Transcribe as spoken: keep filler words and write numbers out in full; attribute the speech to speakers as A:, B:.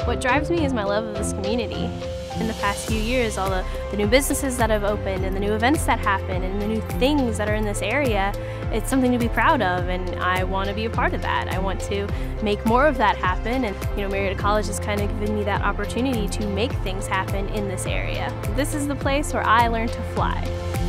A: What drives me is my love of this community. In the past few years, all the, the new businesses that have opened and the new events that happen and the new things that are in this area, it's something to be proud of, and I want to be a part of that. I want to make more of that happen, and you know, Marietta College has kind of given me that opportunity to make things happen in this area. This is the place where I learned to fly.